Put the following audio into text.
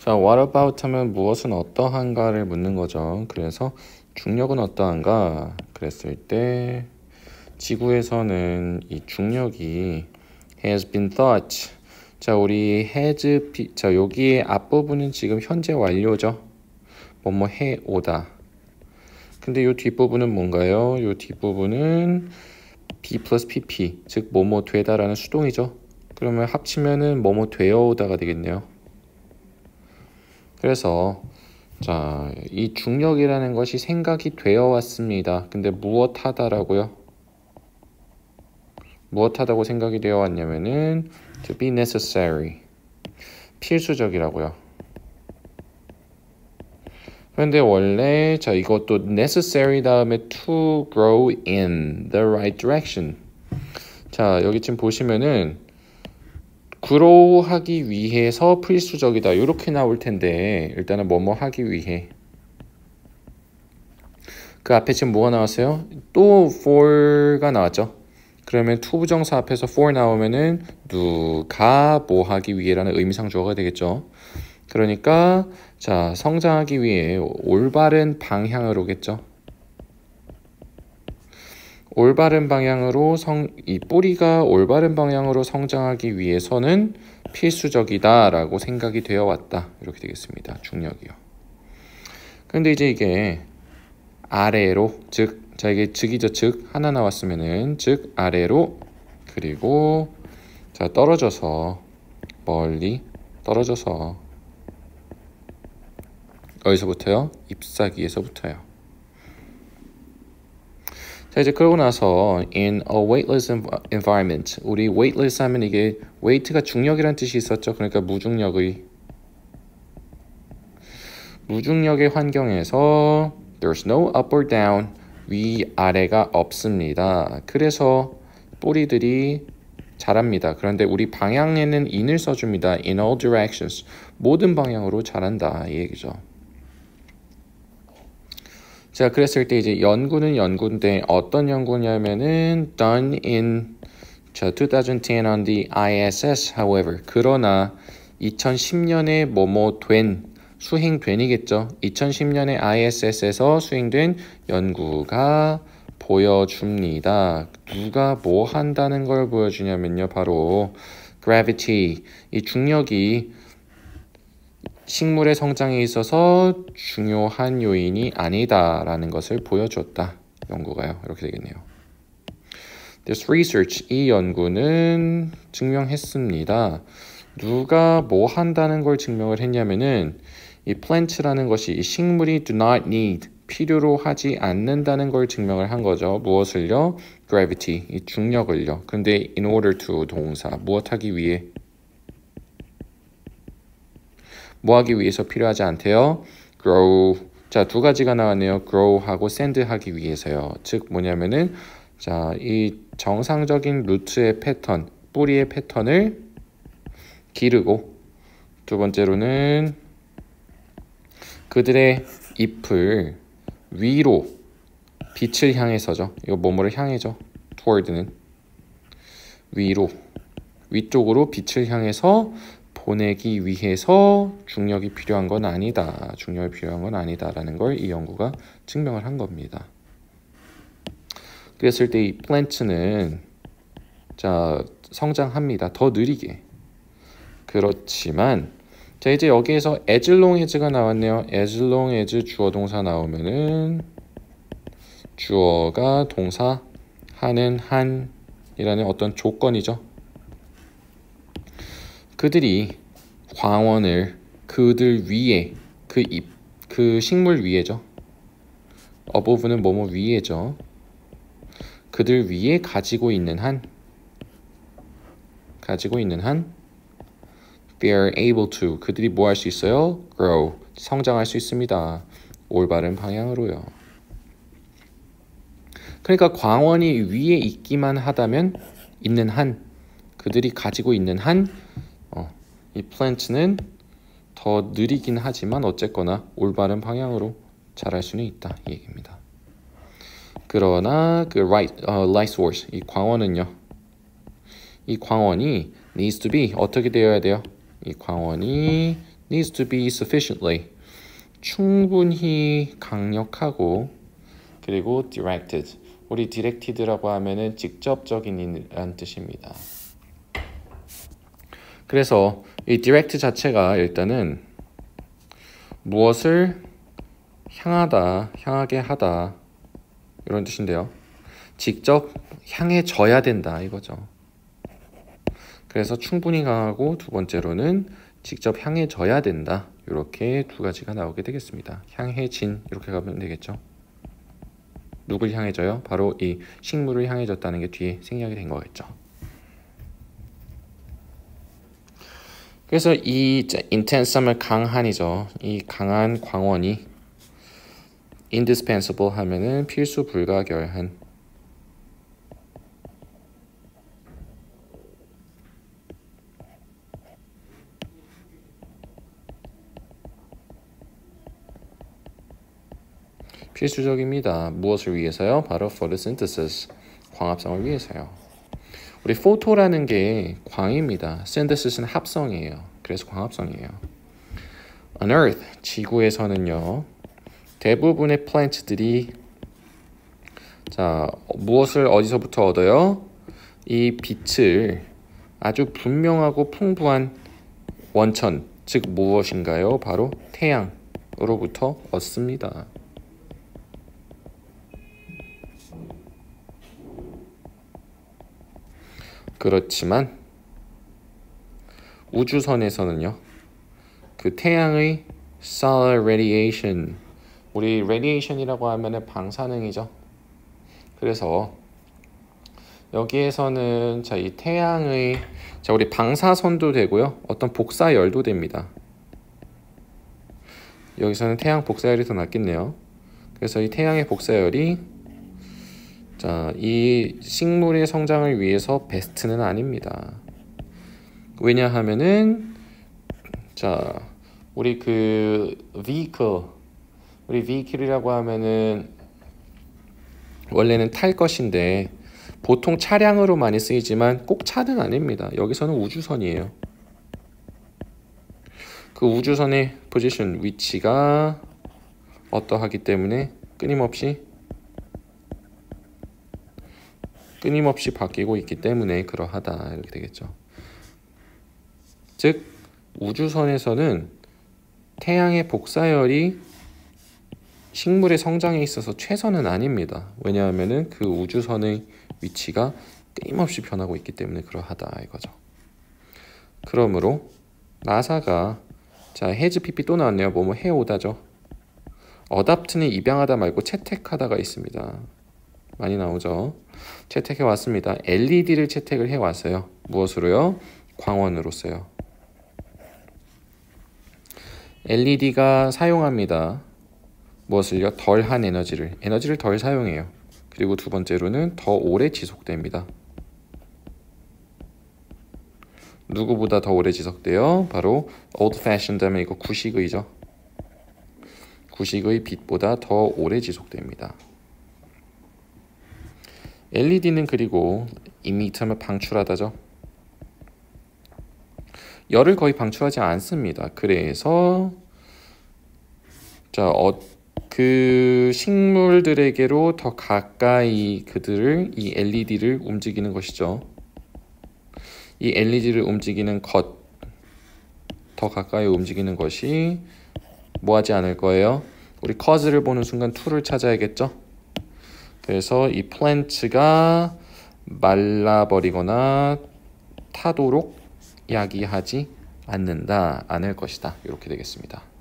자, what about 하면 무엇은 어떠한가를 묻는 거죠. 그래서 중력은 어떠한가? 그랬을 때 지구에서는 이 중력이 has been thought. 자, 우리 자, 여기에 앞부분은 지금 현재 완료죠. 뭐뭐 해 오다. 근데 요 뒷부분은 뭔가요? 요 뒷부분은 B 플러스 PP, 즉 뭐뭐 되다라는 수동이죠. 그러면 합치면은 뭐뭐 되어 오다가 되겠네요. 그래서 자, 이 중력이라는 것이 생각이 되어 왔습니다. 근데 무엇하다라고요? 무엇하다고 생각이 되어 왔냐면은 to be necessary, 필수적이라고요. 그런데 원래 자, 이것도 necessary 다음에 to grow in the right direction. 자, 여기 지금 보시면은 grow 하기 위해서 필수적이다 이렇게 나올 텐데 일단은 뭐뭐 하기 위해 그 앞에 지금 뭐가 나왔어요? 또 for가 나왔죠. 그러면 to 부정사 앞에서 for 나오면은 누가 뭐 하기 위해라는 의미상 주어가 되겠죠. 그러니까 자, 성장하기 위해 올바른 방향으로겠죠. 올바른 방향으로 이 뿌리가 올바른 방향으로 성장하기 위해서는 필수적이다 라고 생각이 되어 왔다. 이렇게 되겠습니다. 중력이요. 근데 이제 이게 아래로, 즉, 자, 이게 즉이죠. 즉 하나 나왔으면은 즉 아래로, 그리고 자, 떨어져서 멀리 떨어져서 어디서부터요? 잎사귀에서부터요. 자, 이제 그러고 나서 in a weightless environment, 우리 weightless 하면 이게 weight가 중력이라는 뜻이 있었죠. 그러니까 무중력의 환경에서 there's no up or down, 위아래가 없습니다. 그래서 뿌리들이 자랍니다. 그런데 우리 방향에는 in을 써줍니다. in all directions, 모든 방향으로 자란다 이 얘기죠. 자, 그랬을 때 이제 연구는 연구인데 어떤 연구냐면은 done in 2010 on the ISS. However, 그러나 2010년에 뭐뭐 된 수행된이겠죠. 2010년에 ISS에서 수행된 연구가 보여줍니다. 누가 뭐 한다는 걸 보여주냐면요, 바로 gravity, 이 중력이 식물의 성장에 있어서 중요한 요인이 아니다라는 것을 보여줬다. 연구가요. 이렇게 되겠네요. This research, 이 연구는 증명했습니다. 누가 뭐 한다는 걸 증명을 했냐면은 이 plant라는 것이 이 식물이 do not need, 필요로 하지 않는다는 걸 증명을 한 거죠. 무엇을요? gravity, 이 중력을요. 근데 in order to 동사, 무엇하기 위해? 뭐 하기 위해서 필요하지 않대요? grow. 자, 두 가지가 나왔네요. grow하고 send 하기 위해서요. 즉 뭐냐면은 자, 이 정상적인 루트의 패턴, 뿌리의 패턴을 기르고 두 번째로는 그들의 잎을 위로 빛을 향해서죠. 이거 뭐뭐를 향해죠. toward는 위로, 위쪽으로 빛을 향해서 보내기 위해서 중력이 필요한 건 아니다. 중력이 필요한 건 아니다라는 걸 이 연구가 증명을 한 겁니다. 그랬을 때 이 플랜트는 자, 성장합니다. 더 느리게. 그렇지만 자, 이제 여기에서 as long as가 나왔네요. as long as 주어 동사 나오면은 주어가 동사 하는 한이라는 어떤 조건이죠. 그들이 광원을 그들 위에 그 식물 위에죠. above는 뭐뭐 위에죠. 그들 위에 가지고 있는 한 they are able to, 그들이 뭐 할 수 있어요? grow, 성장할 수 있습니다. 올바른 방향으로요. 그러니까 광원이 위에 있기만 하다면 있는 한, 그들이 가지고 있는 한 이 플랜트는 더 느리긴 하지만 어쨌거나 올바른 방향으로 자랄 수는 있다 이 얘기입니다. 그러나 그 light source, 이 광원은요, 이 광원이 needs to be 어떻게 되어야 돼요? 이 광원이 needs to be sufficiently 충분히 강력하고 그리고 directed 우리 directed라고 하면은 직접적인이라는 뜻입니다. 그래서 이 direct 자체가 일단은 무엇을 향하다, 향하게 하다 이런 뜻인데요. 직접 향해져야 된다 이거죠. 그래서 충분히 강하고 두 번째로는 직접 향해져야 된다. 이렇게 두 가지가 나오게 되겠습니다. 향해진 이렇게 가면 되겠죠. 누굴 향해져요? 바로 이 식물을 향해졌다는 게 뒤에 생략이 된 거겠죠. 그래서 이 intense함을 강한이죠. 이 강한 광원이 indispensable 하면은 필수 불가결한 필수적입니다. 무엇을 위해서요? 바로 photosynthesis, 광합성을 위해서요. 우리 photo라는 게 광입니다. synthesis는 합성이에요. 그래서 광합성이에요. On Earth, 지구에서는요. 대부분의 plant들이 자 무엇을 어디서부터 얻어요? 이 빛을 아주 분명하고 풍부한 원천, 즉 무엇인가요? 바로 태양으로부터 얻습니다. 그렇지만 우주선에서는요. 그 태양의 solar radiation 우리 radiation이라고 하면은 방사능이죠. 그래서 여기에서는 자, 이 태양의 자, 우리 방사선도 되고요. 어떤 복사열도 됩니다. 여기서는 태양 복사열이 더 낫겠네요. 그래서 이 태양의 복사열이 자, 이 식물의 성장을 위해서 베스트는 아닙니다. 왜냐하면은 자, 우리 그 vehicle 우리 vehicle이라고 하면은 원래는 탈 것인데 보통 차량으로 많이 쓰이지만 꼭 차는 아닙니다. 여기서는 우주선이에요. 그 우주선의 포지션 위치가 어떠하기 때문에 끊임없이 바뀌고 있기 때문에 그러하다 이렇게 되겠죠. 즉 우주선에서는 태양의 복사열이 식물의 성장에 있어서 최선은 아닙니다. 왜냐하면은 그 우주선의 위치가 끊임없이 변하고 있기 때문에 그러하다 이거죠. 그러므로 나사가 자 해즈 PP 또 나왔네요. 뭐뭐 해오다죠. 어답트는 입양하다 말고 채택하다가 있습니다. 많이 나오죠. 채택해 왔습니다. LED를 채택을 해 왔어요. 무엇으로요? 광원으로써요. LED가 사용합니다. 무엇을요? 덜한 에너지를 덜 사용해요. 그리고 두 번째로는 더 오래 지속됩니다. 누구보다 더 오래 지속돼요? 바로 old fashioned 하면 이거 구식의죠. 구식의 빛보다 더 오래 지속됩니다. LED는 그리고 emit하면 방출하다죠. 열을 거의 방출하지 않습니다. 그래서 자, 그 식물들에게로 더 가까이 그들을 이 LED를 움직이는 것이죠. 이 LED를 움직이는 것, 더 가까이 움직이는 것이 뭐 하지 않을 거예요? 우리 cause를 보는 순간 to를 찾아야겠죠? 그래서 이 플랜트가 말라버리거나 타도록 야기하지 않을 것이다. 이렇게 되겠습니다.